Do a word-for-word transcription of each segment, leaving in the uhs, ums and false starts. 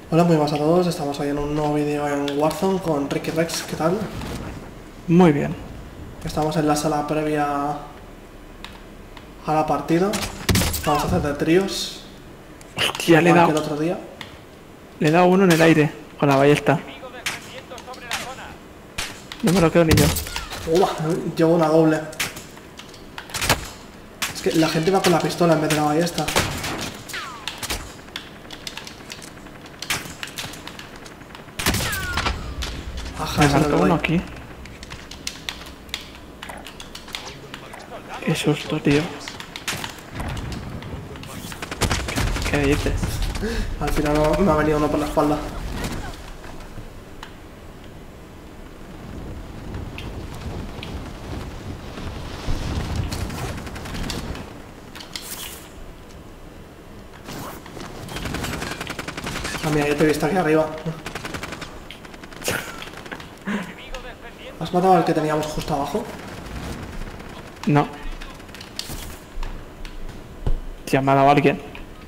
Hola, muy buenas a todos, estamos hoy en un nuevo vídeo en Warzone con Ricky Rex, ¿qué tal? Muy bien. Estamos en la sala previa a la partida. Vamos a hacer de tríos, Hostia, le he igual que dado. el otro día. Le he dado uno en el aire con la ballesta. No me lo creo ni yo. Uah, llevo una doble. Es que la gente va con la pistola en vez de la ballesta. Ajá, Me ese no marca le uno doy. aquí. Qué susto, tío. ¿Qué dices? Al final no- me ha venido uno por la espalda. Ah, mira, yo te he visto aquí arriba. ¿Has matado al que teníamos justo abajo? No. Ya me ha dado alguien.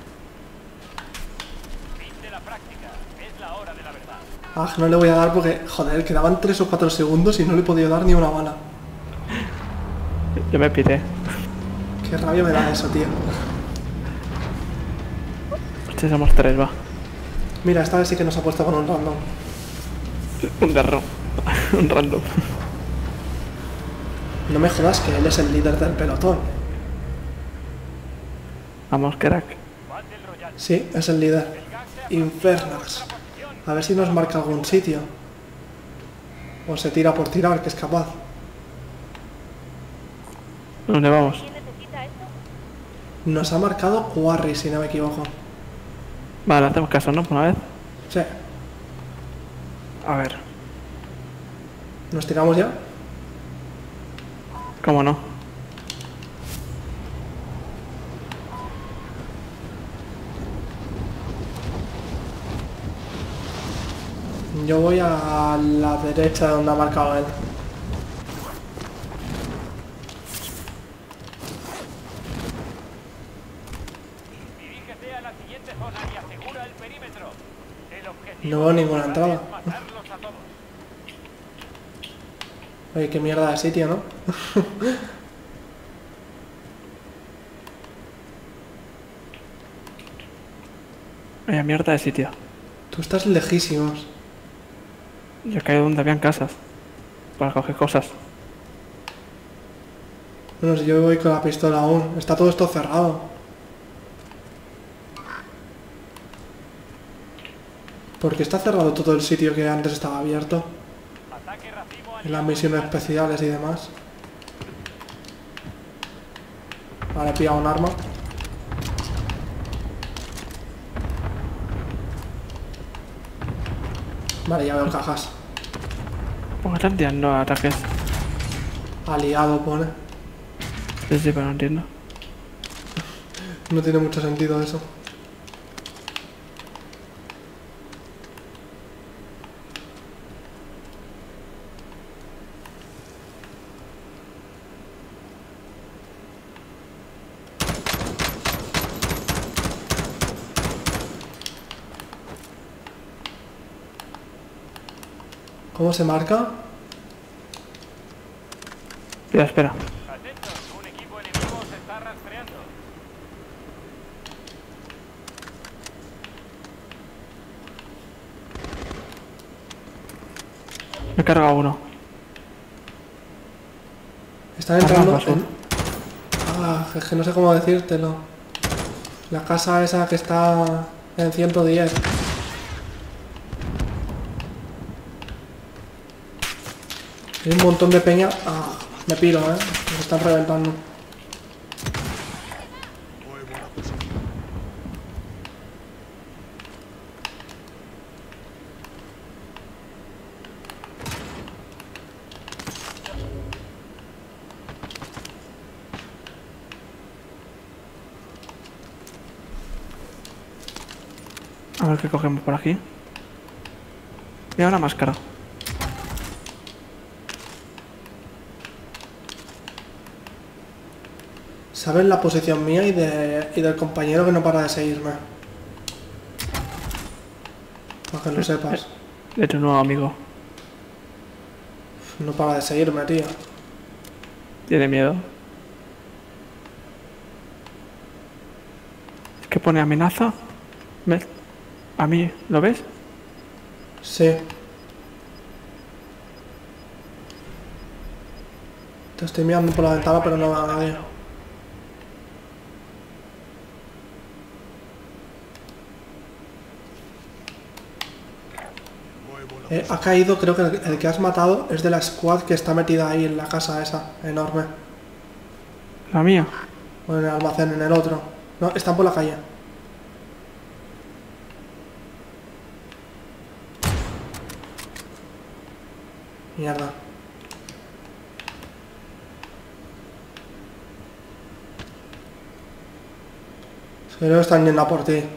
Ah, no le voy a dar porque, joder, quedaban tres o cuatro segundos y no le he podido dar ni una bala. Yo me piré. Qué rabia me da eso, tío. Hostia, somos tres, va. Mira, esta vez sí que nos ha puesto con un random. Un derro. Un random. No me jodas que él es el líder del pelotón. Vamos, crack. Sí, es el líder. Infernax. A ver si nos marca algún sitio. O se tira por tirar, que es capaz. ¿Dónde vamos? Nos ha marcado Quarry, si no me equivoco. Vale, hacemos caso, ¿no? Por una vez. Sí. A ver. ¿Nos tiramos ya? ¿Cómo no? Yo voy a la derecha de donde ha marcado él. Dirígete a la siguiente zona y asegura el perímetro. El objetivo No veo ninguna entrada. es matarlos a todos. Oye, qué mierda de sitio, ¿no? Vaya mierda de sitio. Tú estás lejísimos. Yo he caído donde habían casas. Para coger cosas. Bueno, si yo voy con la pistola aún. Está todo esto cerrado. Porque está cerrado todo el sitio que antes estaba abierto. Ataque racimo En las misiones especiales y demás. Vale, he pillado un arma. Vale, ya veo cajas. ¿Por qué están tirando ataques? Aliado pone. Sí, sí, pero no entiendo. No tiene mucho sentido eso. ¿Cómo se marca? Espera, espera. Atentos, un equipo enemigo se está rastreando. Me he cargado uno. Están entrando Armas, en... Ah, es que no sé cómo decírtelo. La casa esa que está en ciento diez. Hay un montón de peña. Ah, me piro, eh. Me están reventando. A ver qué cogemos por aquí. Mira una máscara. Saben la posición mía y, de, y del compañero que no para de seguirme. Para que lo sepas. De tu nuevo amigo. No para de seguirme, tío. Tiene miedo. Es que pone amenaza. ¿Ves? A mí, ¿lo ves? Sí. Te estoy mirando por la ventana, pero no veo a nadie. Eh, ha caído, creo que el, el que has matado es de la squad que está metida ahí en la casa esa, enorme. La mía. O en el almacén, en el otro. No, están por la calle. Mierda. Creo que están yendo a por ti.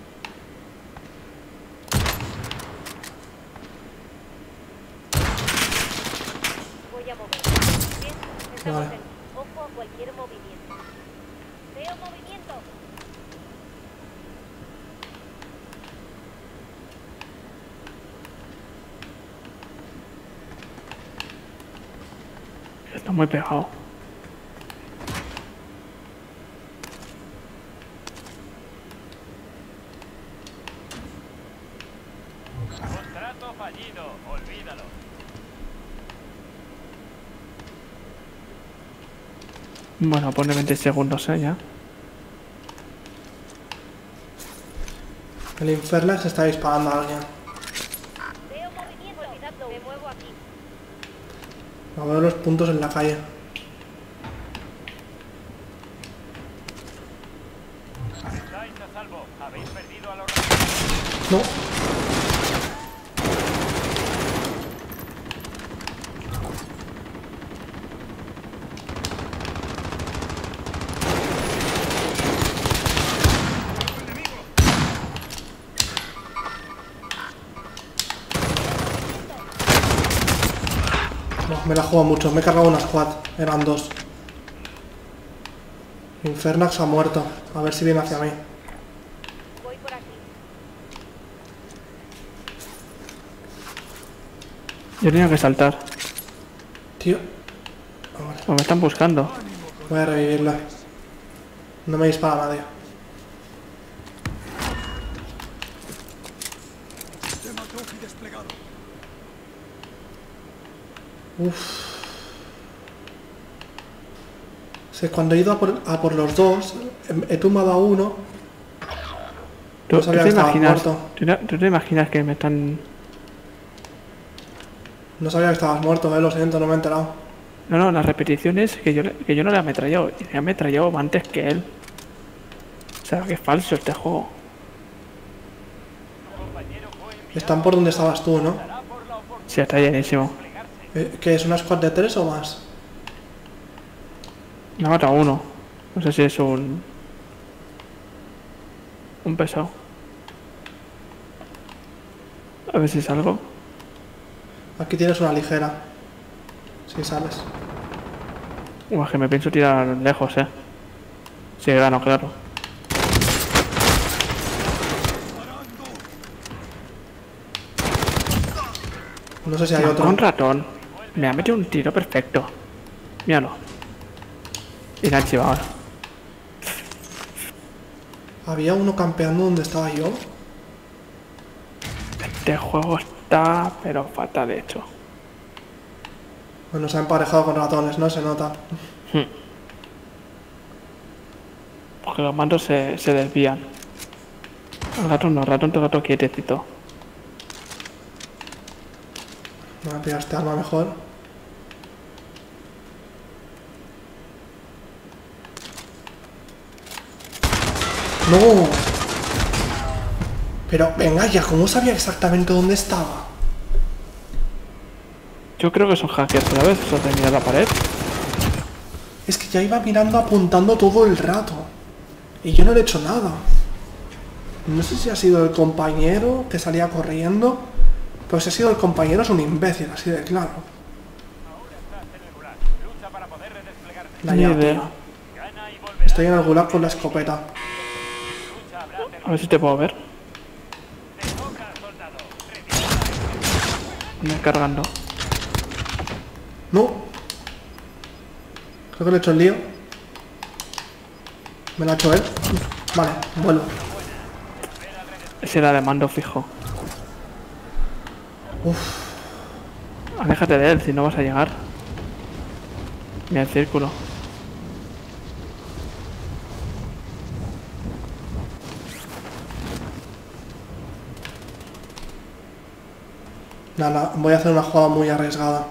Voy a mover. Bien, estamos Vale. aquí. Ojo a cualquier movimiento. Veo movimiento. Está muy pegado. Contrato fallido, olvídalo. Bueno, pone veinte segundos, ¿eh? Ya. El Infernax está disparando a alguien. Veo movimiento. Cuidado, me muevo aquí. A ver los puntos en la calle. Estáis a salvo. Habéis perdido a los... No. No, me la juego mucho. Me he cargado una squad. Eran dos. Infernax ha muerto. A ver si viene hacia mí. Voy por aquí. Yo tenía que saltar. Tío. Vale, O me están buscando. voy a revivirla. No me dispara nadie. Uff. O sea, cuando he ido a por, a por los dos, he, he tumbado a uno. ¿Tú, No tú sabía te que estaba imaginas, muerto. ¿tú, te- tú te imaginas que me están... No sabía que estabas muerto, eh, lo siento, no me he enterado. No, no, las repeticiones que yo, le- que yo no le he ametrallado. Y le he ametrallado antes que él. O sea, que es falso este juego. Están por donde estabas tú, ¿no? Sí, está llenísimo. Eh, ¿Qué es una squad de tres o más? Me ha matado uno. No sé si es un... Un pesado. A ver si salgo. Aquí tienes una ligera. Si sales. Uy, es que me pienso tirar lejos, eh. Sí, gano, claro. No sé si hay Con otro. ratón. Me ha metido un tiro perfecto. Míralo. Y la han chivado ahora. Había uno campeando donde estaba yo. Este juego está, pero fatal hecho. Bueno, se ha emparejado con ratones, ¿no? Se nota. Porque los mandos se, se desvían. El ratón no, el ratón todo el rato quietecito. Me voy a pillar este arma mejor. ¡No! Pero, venga ya, ¿cómo sabía exactamente dónde estaba? Yo creo que son hackers, ¿sabes? Eso de mirar la pared. Es que ya iba mirando, apuntando todo el rato. Y yo no le he hecho nada. No sé si ha sido el compañero que salía corriendo. Pero si ha sido el compañero es un imbécil, así de claro. Ahora estás en el gulag. Lucha para poder redesplegarte. La Ni llave, idea. tío. Gana y volverás. Estoy en el gulag con la escopeta. Lucha habrá A ver si te puedo ver. Te toca, soldado. Me cargando. No. Creo que le he hecho el lío. Me lo ha hecho él. Vale, vuelvo. Ese era de mando fijo. Uf. Aléjate de él, si no vas a llegar. Mira el círculo. Nada, voy a hacer una jugada muy arriesgada.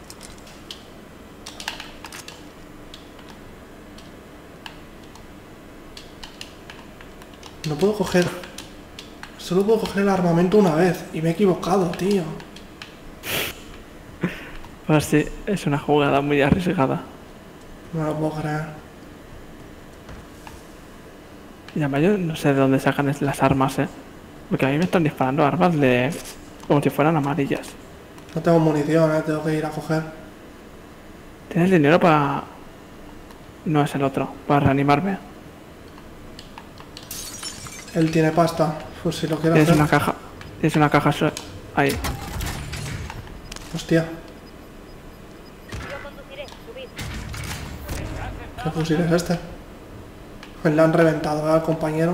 No puedo coger... Solo puedo coger el armamento una vez. Y me he equivocado, tío. Pues sí, es una jugada muy arriesgada. No lo puedo creer. Y además yo no sé de dónde sacan es- las armas, eh. Porque a mí me están disparando armas de... como si fueran amarillas. No tengo munición, eh. Tengo que ir a coger. ¿Tienes dinero para...? No es el otro, para reanimarme. Él tiene pasta. Pues si lo quiero Tienes hacer... una caja. Tienes una caja su- ahí. Hostia. Yo conduciré. Subid. ¿Qué fusil es este? Pues le han reventado, ¿eh? Al compañero.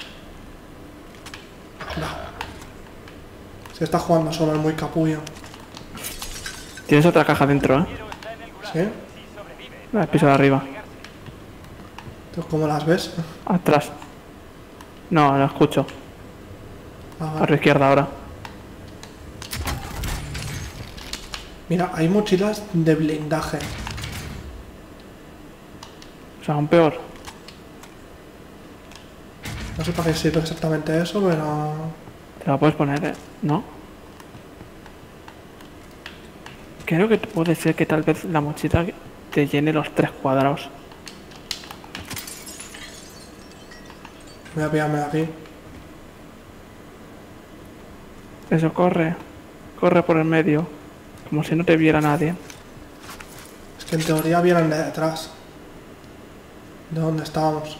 No. Se está jugando solo, es muy capullo. Tienes otra caja dentro, eh. ¿Sí? El piso de arriba. ¿Tú cómo las ves? Atrás. No, lo escucho. Ah, A vale. tu izquierda ahora. Mira, hay mochilas de blindaje. O sea, aún peor. No sé para qué sirve exactamente eso, pero... Te la puedes poner, eh. ¿No? Creo que puede ser que tal vez la mochila te llene los tres cuadrados. Voy a pillarme de aquí. Eso, corre. Corre por el medio. Como si no te viera nadie. Es que en teoría vienen de detrás. De donde estábamos.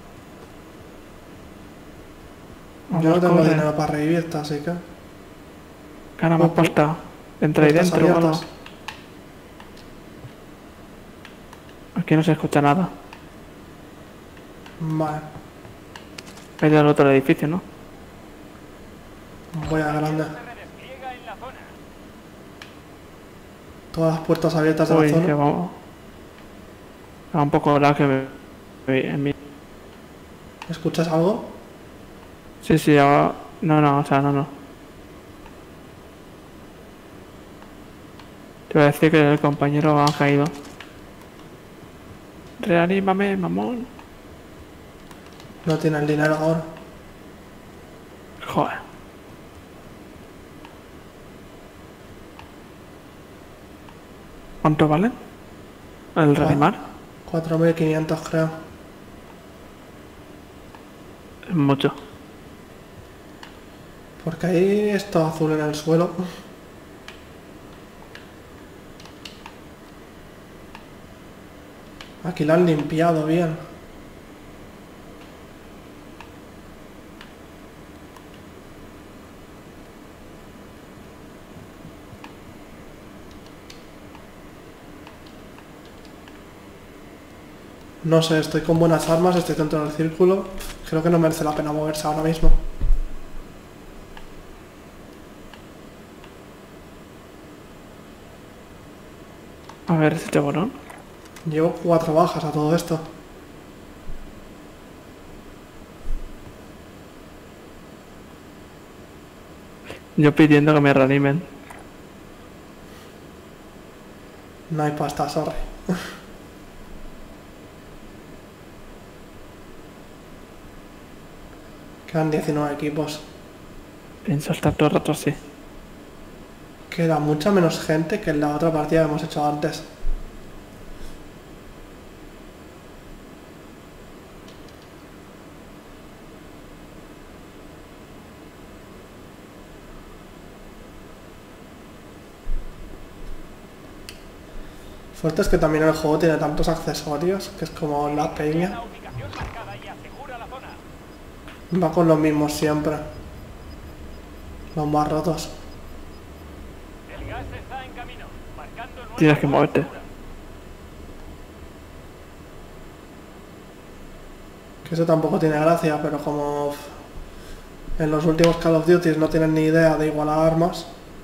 Vamos, Yo no tengo corre. dinero para revivirte, así que... Gana más Ojo. pasta. Entra ahí Puertas dentro o algo. abiertas. Aquí no se escucha nada. Vale. Ahí del otro edificio, ¿no? Voy a grande. Se redespliega en la zona. Todas las puertas abiertas de Uy, la que zona. vamos. Va un poco la que me... me- en mí. ¿Escuchas algo? Sí, sí, ahora... No, no, o sea, no, no. Te voy a decir que el compañero ha caído. Reanímame, mamón. No tiene el dinero ahora. Joder. ¿Cuánto vale? El reanimar. cuatro mil quinientos creo. Es mucho. Porque hay esto azul en el suelo. Aquí lo han limpiado bien. No sé, estoy con buenas armas, estoy dentro del círculo. Creo que no merece la pena moverse ahora mismo. A ver, ese tiburón. Llevo cuatro bajas a todo esto. Yo pidiendo que me reanimen. No hay pasta, sorry. Quedan diecinueve equipos. Pienso estar todo el rato así. Queda mucha menos gente que en la otra partida que hemos hecho antes. Fuerte es que también el juego tiene tantos accesorios que es como la peña. Una ubicación marcada y asegura la zona. Va con los mismos siempre. Los más rotos. El gas está en camino, marcando nueva Tienes que zona moverte. segura. Que eso tampoco tiene gracia, pero como en los últimos Call of Duty no tienen ni idea de igualar armas.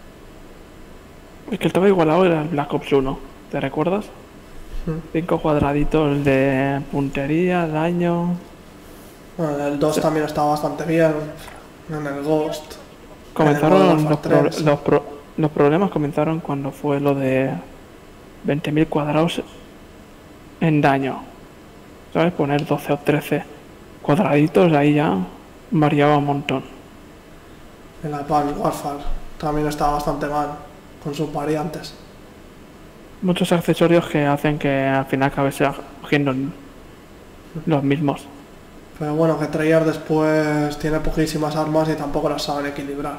Es que estaba igualado era el Black Ops uno, ¿te recuerdas? Mm. Cinco cuadraditos de puntería, daño... Bueno, el dos también estaba bastante bien. En el Ghost. Comenzaron Modern los, Warfare pro- tres. los, pro- los problemas comenzaron cuando fue lo de veinte mil cuadrados en daño. ¿Sabes? Poner doce o trece cuadraditos ahí ya variaba un montón. El Advanced Warfare también estaba bastante mal. Con sus variantes. Muchos accesorios que hacen que al final acabes cogiendo los mismos. Pero bueno, que Treyarch después tiene poquísimas armas y tampoco las saben equilibrar.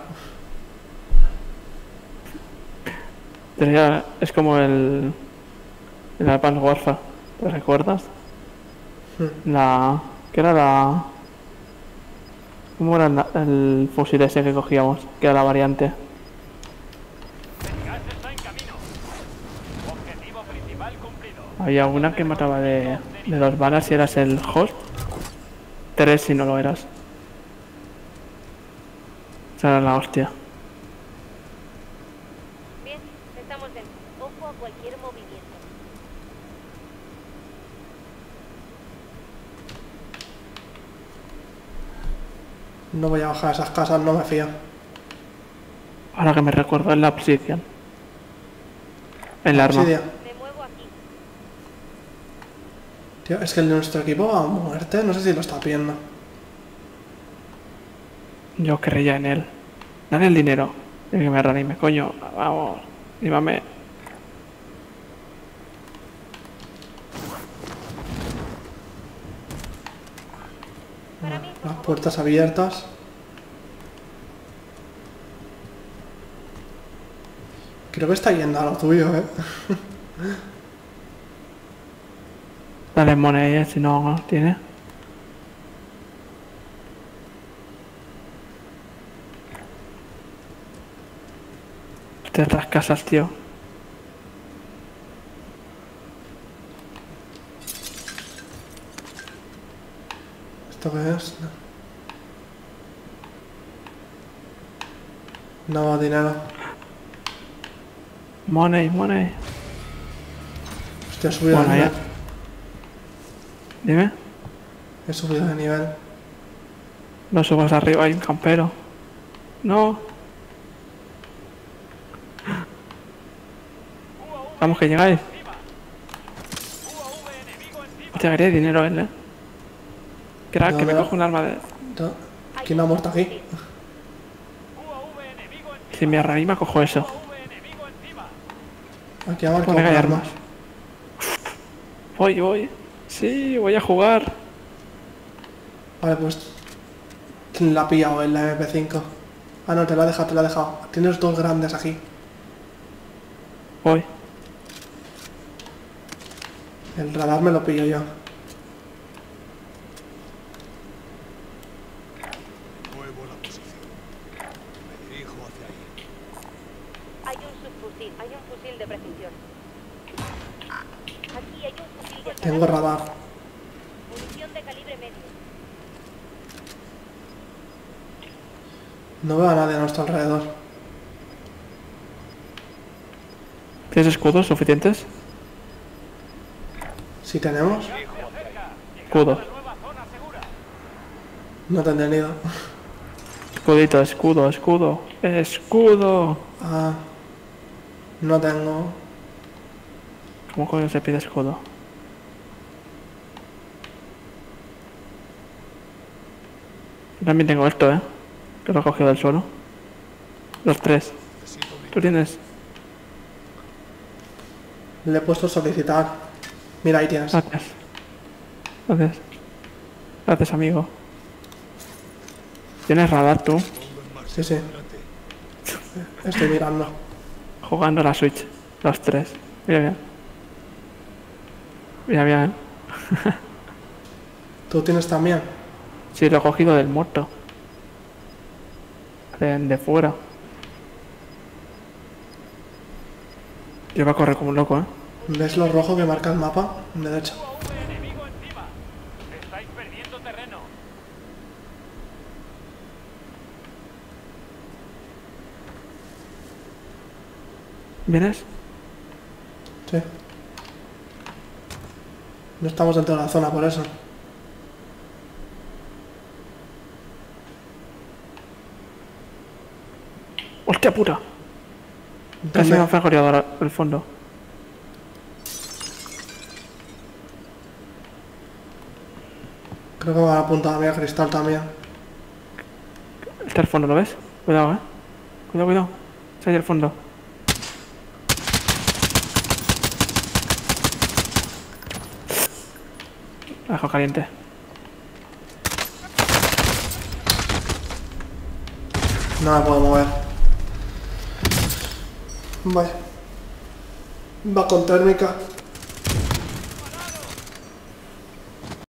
Tenía- Es como el, el Advanced Warfare, ¿te recuerdas? Hmm. La... ¿Qué era la...? ¿Cómo era la- el fusil ese que cogíamos? Que era la variante. El gas está en camino. Objetivo principal cumplido. Había una que mataba de, de dos balas si eras el host. Tres si no lo eras. Esa era la hostia. Bien, estamos dentro. Ojo a cualquier movimiento. No voy a bajar a esas casas, no me fío. Ahora que me recuerdo es la Obsidian. El arma. Obsidian. Me muevo aquí. Tío, es que el de nuestro equipo va a muerte, no sé si lo está viendo. Yo creía en él. Dale el dinero. Y que me reanime, coño. Vamos. Dímame. Para mí, por Las favor. puertas abiertas. Creo que está yendo a lo tuyo, eh. Dale moneda si no no tiene. Estas casas, tío. ¿Esto qué es? No, no dinero. Money, money. Hostia, he subido Bueno, de nivel. ya. Dime. He subido de nivel. No subas arriba, hay un campero. No. Vamos, que llegáis. U A V enemigo encima. Hostia, quería dinero él, eh. Crack, No, que me no. cojo un arma de... No. ¿Quién ha muerto aquí? U A V enemigo encima. Si me reanima, cojo eso. U A V enemigo encima. Aquí ha marcado Pone que hay un armas. Voy, voy. Sí, voy a jugar. Vale, pues la ha pillado en la M P cinco. Ah, no, te la ha dejado, te la ha dejado. Tienes dos grandes aquí. Voy. El radar me lo pillo yo. Muevo la posición. Me dirijo hacia ahí. Hay un subfusil, hay un fusil de precisión. Aquí hay un fusil de Tengo radar. munición de calibre medio. No veo a nadie a nuestro alrededor. ¿Tienes escudos suficientes? Si tenemos, Escudo. Nueva zona segura. no te he entendido. Escudito, escudo, escudo. Escudo. Ah, no tengo. ¿Cómo coño se pide escudo? Yo también tengo esto, eh. Que lo he cogido del suelo. Los tres. Necesito un ¿Tú tienes? Le he puesto solicitar. Mira, ahí tienes. Gracias. Gracias. Gracias, amigo. ¿Tienes radar tú? Sí, sí. Estoy mirando. Jugando a la Switch. Los tres. Mira bien. Mira bien. ¿Tú tienes también? Sí, lo he cogido del muerto. De, de fuera. Yo va a correr como un loco, ¿eh? ¿Ves lo rojo que marca el mapa? En derecha. U A V enemigo encima. Estáis perdiendo terreno. ¿Vienes? Sí. No estamos dentro de la zona por eso. ¡Hostia puta! Casi me ¿Dónde? ha francotirador el fondo. Creo que va a apuntar a mí a cristal también. Está el fondo, ¿lo ves? Cuidado, ¿eh? Cuidado, cuidado. Está ahí el fondo. La dejo caliente. No me puedo mover. Vaya. Va con térmica.